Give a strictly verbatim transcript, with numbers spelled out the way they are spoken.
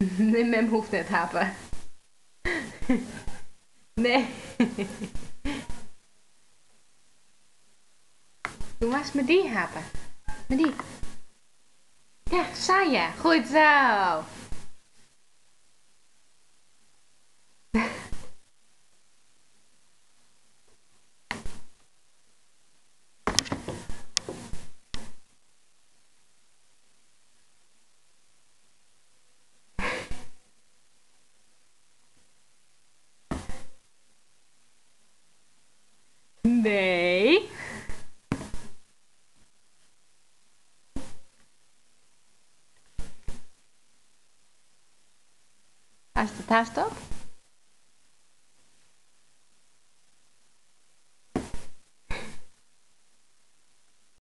Nee, mem hoeft net happen. Nee. Doe maar eens met die happen. Met die. Ja, Saya. Goed zo. Nee. Als het haast op.